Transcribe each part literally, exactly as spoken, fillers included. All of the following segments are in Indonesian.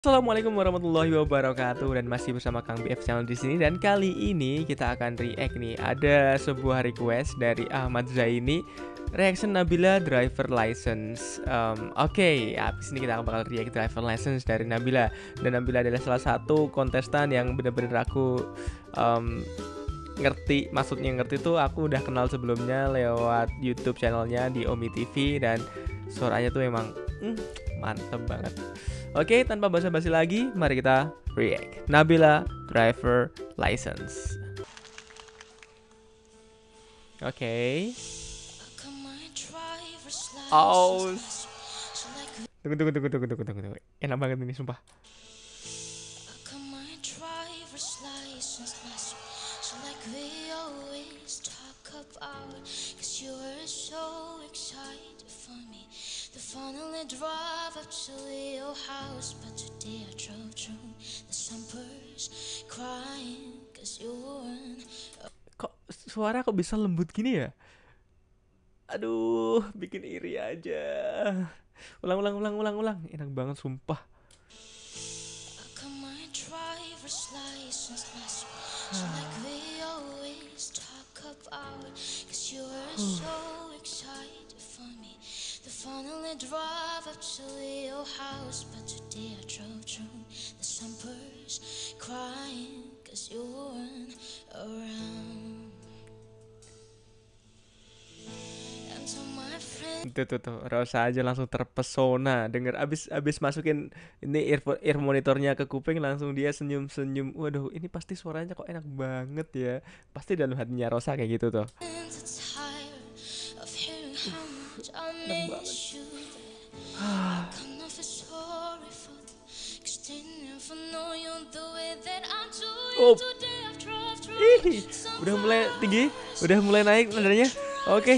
Assalamualaikum warahmatullahi wabarakatuh, dan masih bersama Kang B F Channel di sini. Dan kali ini kita akan react nih. Ada sebuah request dari Ahmad Zaini, reaction Nabila driver license. Um, Oke, okay. Habis ini kita akan bakal react driver license dari Nabila. Dan Nabila adalah salah satu kontestan yang bener-bener aku um, ngerti. Maksudnya ngerti tuh aku udah kenal sebelumnya lewat YouTube channelnya di Omi T V, dan suaranya tuh emang hmm, mantep banget. Oke, tanpa basa-basi lagi, mari kita react Nabila driver license. Oke. Oh. Tunggu tunggu tunggu tunggu tunggu tunggu. Enak banget ini sumpah. Finally drive up to your house, but today I drove through the suburbs crying cause you weren't. Kok suara kok bisa lembut gini ya? Aduh, bikin iri aja. Ulang ulang ulang ulang ulang. Enak banget sumpah. Finally drive up to your house, but today I drove through the suburbs crying cause you weren't around. And to my friend, Tuh tuh tuh, Rosa aja langsung terpesona denger abis abis masukin ini ear, ear monitornya ke kuping, langsung dia senyum senyum. Waduh, ini pasti suaranya kok enak banget ya. Pasti dalam hatinya Rosa kayak gitu tuh. Enak banget. Oh. Ih, udah mulai tinggi, udah mulai naik nadanya. Oke. Okay.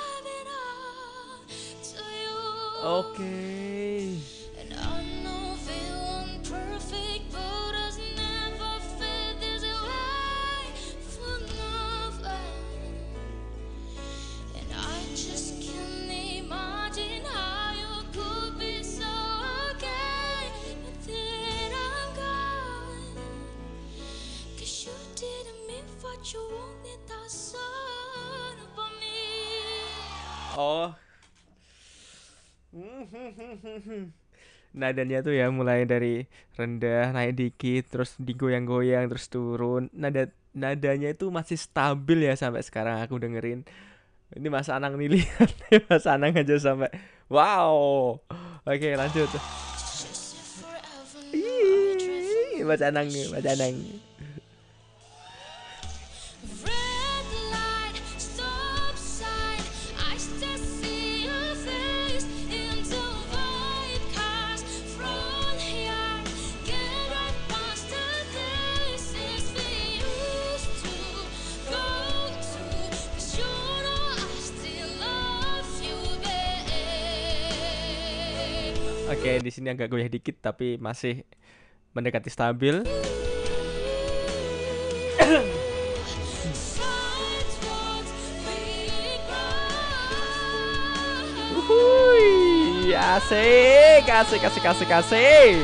Oke. Okay. Oh, nadanya tuh ya mulai dari rendah naik dikit, terus digoyang-goyang, terus turun. Nada nadanya itu masih stabil ya sampai sekarang aku dengerin. Ini Mas Anang nih, lihat Mas Anang aja sampai wow. Oke, lanjut. Ih, Mas Anang nih, Mas Anang. Oke, di sini agak goyah dikit tapi masih mendekati stabil. Uhuy, asik, asik, asik, asik, asik.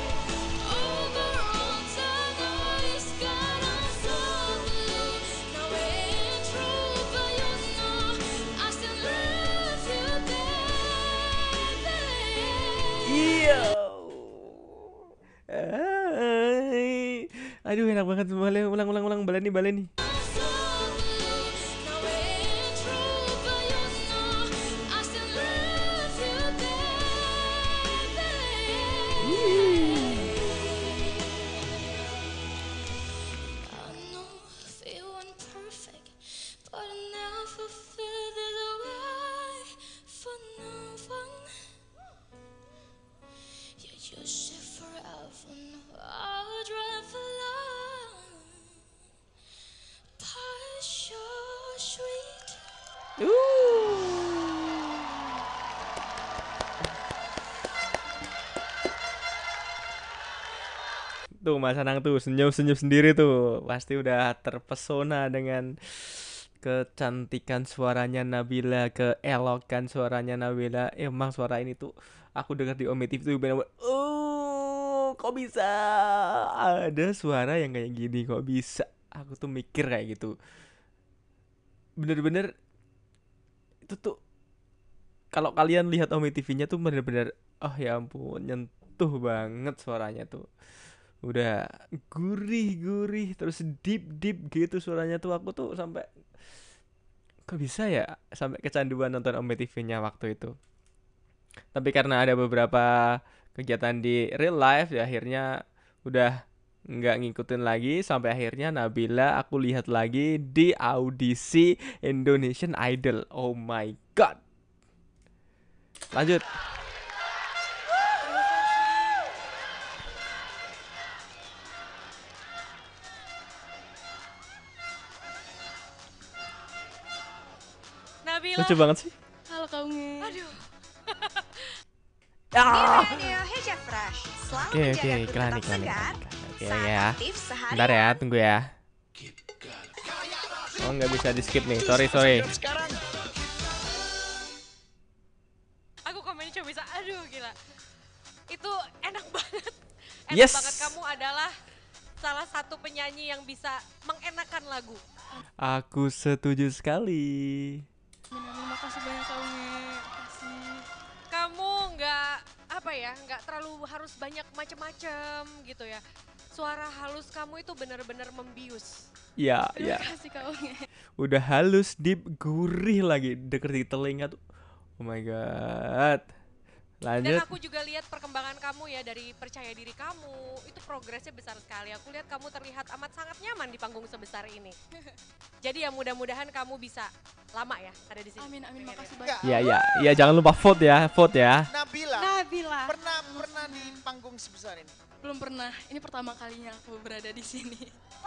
Iya. Aduh, enak banget. Ulang ulang ulang ulang baleni baleni. Tuh Mas Anang tuh senyum-senyum sendiri tuh. Pasti udah terpesona dengan kecantikan suaranya Nabila, keelokan suaranya Nabila. Emang suara ini tuh aku dengar di Omi T V tuh bener-bener uh, kok bisa ada suara yang kayak gini, kok bisa? Aku tuh mikir kayak gitu. Bener-bener itu tuh kalau kalian lihat Omi T V-nya tuh bener-bener oh ya ampun nyentuh banget suaranya tuh. Udah gurih-gurih terus deep-deep gitu suaranya tuh aku tuh sampai kok bisa ya sampai kecanduan nonton Omi T V-nya waktu itu. Tapi karena ada beberapa kegiatan di real life ya akhirnya udah nggak ngikutin lagi sampai akhirnya Nabila aku lihat lagi di audisi Indonesian Idol. Oh my god. Lanjut. Nabila. Lucu banget sih. Halo kamu. Aduh. Ah. Radio Heja Fresh selalu Oke oke menjaga kulit iklan tetap iklan segar iklan. Oke saat ya. aktif sehari. Bentar ya tunggu ya. Oh nggak bisa di skip nih. Sorry sorry. Aku komennya cuma bisa aduh gila. Itu enak banget. Enak Yes. banget kamu adalah salah satu penyanyi yang bisa mengenakan lagu. Aku setuju sekali. Terima kasih banyak kamu. Makasih. Kamu nggak apa ya, nggak terlalu harus banyak macam-macam gitu ya. Suara halus kamu itu benar-benar membius. Ya ya. Terima kasih kamu. Udah halus, deep, gurih lagi deket di telinga tuh. Oh my god. Dan Lanjut. aku juga lihat perkembangan kamu ya dari percaya diri kamu, itu progresnya besar sekali. Aku lihat kamu terlihat amat sangat nyaman di panggung sebesar ini. Jadi ya mudah-mudahan kamu bisa lama ya ada di sini. Amin, amin, makasih Enggak, banyak. Iya iya iya jangan lupa vote ya, vote ya. Nabila Nabila. pernah pernah di panggung sebesar ini. Belum pernah, ini pertama kalinya aku berada di sini.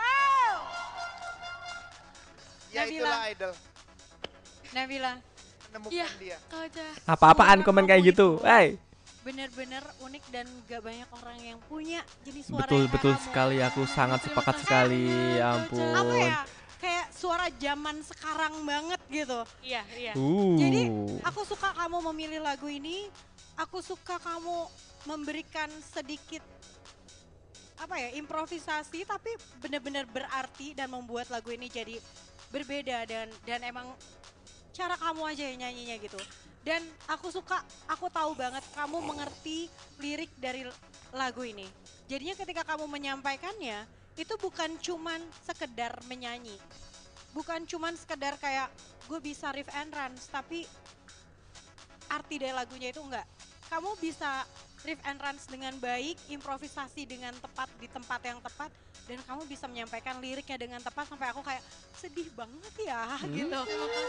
Ya Nabila. itulah idol. Nabila. Menemukan Iya, dia. Kak aja. Apa-apaan Suara komen kamu kayak gitu. itu Hey. Bener-bener unik dan gak banyak orang yang punya jenis suara Betul yang betul kayak kamu. sekali aku sangat Terima sepakat kasih sekali. banyak, Ya Caca. ampun. Apa ya? Kayak suara zaman sekarang banget gitu. Iya, iya. Uh. Jadi aku suka kamu memilih lagu ini. Aku suka kamu memberikan sedikit apa ya improvisasi tapi benar-benar berarti dan membuat lagu ini jadi berbeda dan dan emang cara kamu aja yang nyanyinya gitu. Dan aku suka, aku tahu banget kamu mengerti lirik dari lagu ini. Jadinya ketika kamu menyampaikannya, itu bukan cuman sekedar menyanyi. Bukan cuman sekedar kayak gue bisa riff and runs, tapi arti dari lagunya itu enggak. Kamu bisa riff and runs dengan baik, improvisasi dengan tepat di tempat yang tepat, dan kamu bisa menyampaikan liriknya dengan tepat sampai aku kayak sedih banget ya gitu.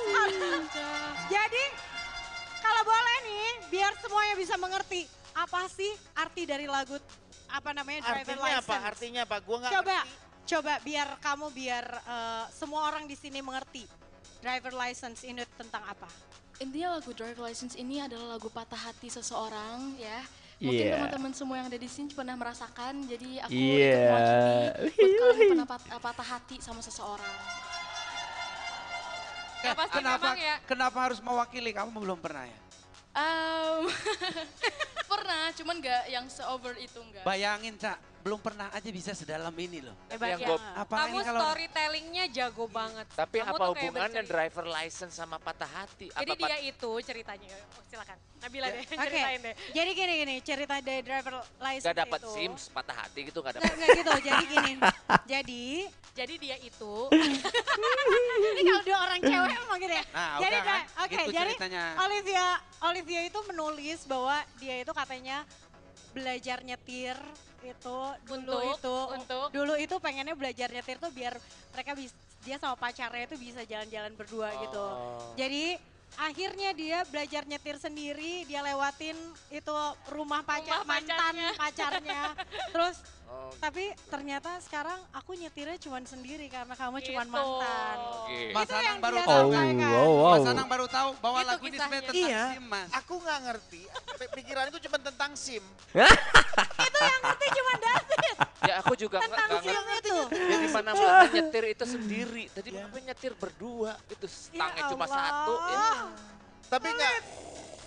Jadi kalau boleh nih, biar semuanya bisa mengerti apa sih arti dari lagu apa namanya driver Artinya license. apa? Artinya apa? Gua nggak Coba, ngerti. coba biar kamu biar eh, semua orang di sini mengerti driver license ini tentang apa. Intinya lagu Drive License ini adalah lagu patah hati seseorang ya. Mungkin Iya. teman-teman semua yang ada di sini pernah merasakan, jadi aku Iya. ikut mewakili buat kalian yang pernah pat- patah hati sama seseorang. Ya pasti Kenapa memang ya. kenapa harus mewakili? Kamu belum pernah ya? Um, pernah, cuman gak yang se-over itu enggak. Bayangin, Cak, belum pernah aja bisa sedalam ini loh. Hebat yang ya. gua- Apalagi Kamu kalau storytellingnya jago banget. Tapi Kamu apa tuh kayak hubungannya bercerita. driver license sama patah hati? Jadi apa dia itu ceritanya, oh, silakan. Nabila deh, Oke, ceritain deh. jadi gini gini cerita dari driver license Gak dapat itu. SIM, patah hati gitu gak Nggak, dapat. nggak gitu, jadi gini. Jadi, Jadi dia itu, ini kalau dua orang cewek emang gitu ya. Nah, Jadi udah kan? kayak- oke, Gitu jadi ceritanya. Olivia Olivia itu menulis bahwa dia itu katanya belajar nyetir itu dulu Untuk- itu untuk? dulu itu pengennya belajar nyetir tuh biar mereka bisa dia sama pacarnya itu bisa jalan-jalan berdua gitu. Oh. Jadi akhirnya dia belajar nyetir sendiri, dia lewatin itu rumah pacar Rumah mantan pacarnya. Terus Oh, tapi ternyata sekarang aku nyetirnya cuma sendiri karena kamu cuma Gitu. mantan. oke. Mas Itu Anang yang baru dia tahu. Oh, sampaikan. wow, wow. Mas Anang baru tahu bahwa Itu lagu ini sebenarnya kisahnya. tentang Iya. SIM, Mas. Aku nggak ngerti. P- Pikiranku cuma tentang SIM. Itu yang ngerti cuma David Ya aku juga nggak tentang nggak film ngerti. itu. Jadi mana mana nyetir itu sendiri. Tadi Ya. kenapa nyetir berdua? Itu Ya stangnya cuma Allah. satu. Ini. Tapi nggak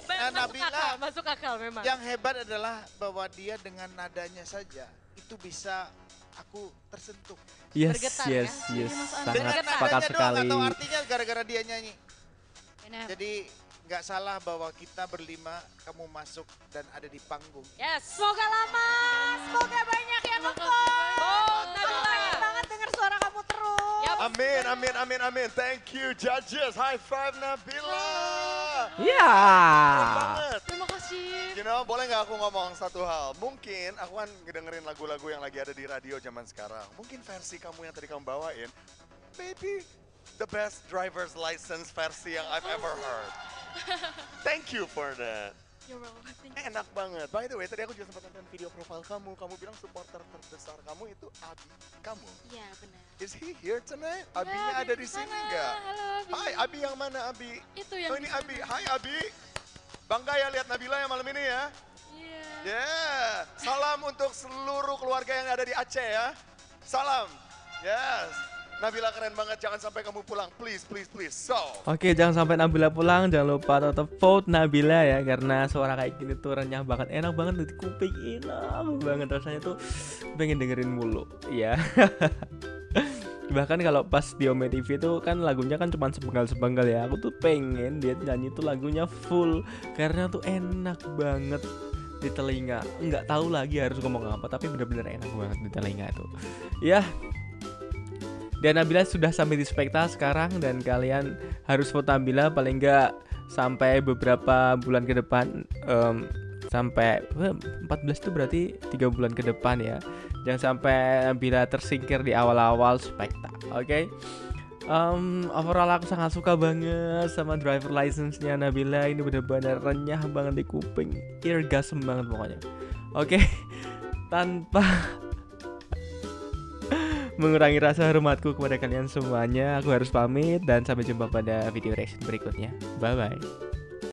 Ba- masuk Nabila, akal, masuk akal memang. Yang hebat adalah bahwa dia dengan nadanya saja itu bisa aku tersentuh. Yes, Bergetar yes, ya? yes. Mas Sangat Bergetar. sepakat Nadanya doang sekali. atau artinya gara-gara dia nyanyi. Benar. Jadi nggak salah bahwa kita berlima kamu masuk dan ada di panggung. Yes. Semoga lama, semoga banyak yang nonton. Oh, Pengen Nabila. banget denger suara kamu terus. Yap. Amin, amin, amin, amin. Thank you judges. High five Nabila. Ya. Keren banget. Terima kasih. You know, boleh nggak aku ngomong satu hal? Mungkin aku kan ngedengerin lagu-lagu yang lagi ada di radio zaman sekarang. Mungkin versi kamu yang tadi kamu bawain, maybe the best driver's license versi yang I've ever heard. Thank you for that. You're welcome. Thank you. Enak banget. By the way, tadi aku juga sempat nonton video profil kamu. Kamu bilang supporter terbesar kamu itu Abi kamu. Iya benar. Is he here tonight? Ya, Abinya Abi ada di di sini sana. nggak? Halo, Abi. Hai, Abi yang mana Abi? Itu yang Oh ini di sana. Abi. Hai Abi. Bangga ya lihat Nabila ya malam ini ya. Iya. Yeah. Salam untuk seluruh keluarga yang ada di Aceh ya. Salam. Yes. Nabila keren banget, jangan sampai kamu pulang. Please, please, please. So. Oke, jangan sampai Nabila pulang. Jangan lupa tetap vote Nabila ya, karena suara kayak gini tuh renyah banget, enak banget di kuping, enak banget rasanya tuh pengen dengerin mulu. Ya. Bahkan kalau pas di Ome T V tuh kan lagunya kan cuma sepenggal-sepenggal ya. Aku tuh pengen dia nyanyi tuh lagunya full karena tuh enak banget di telinga. Nggak tahu lagi harus ngomong apa, tapi bener-bener enak banget di telinga tuh. Ya. Dan Nabila sudah sampai di Spekta sekarang dan kalian harus vote Nabila paling nggak sampai beberapa bulan ke depan, um, sampai empat belas itu berarti tiga bulan ke depan ya. Jangan sampai Nabila tersingkir di awal-awal Spekta. Oke. Okay? Um, overall aku sangat suka banget sama driver license-nya Nabila. Ini benar-benar renyah banget di kuping, eargasm banget pokoknya. Oke. Okay? Tanpa mengurangi rasa hormatku kepada kalian semuanya, aku harus pamit dan sampai jumpa pada video reaction berikutnya. Bye bye.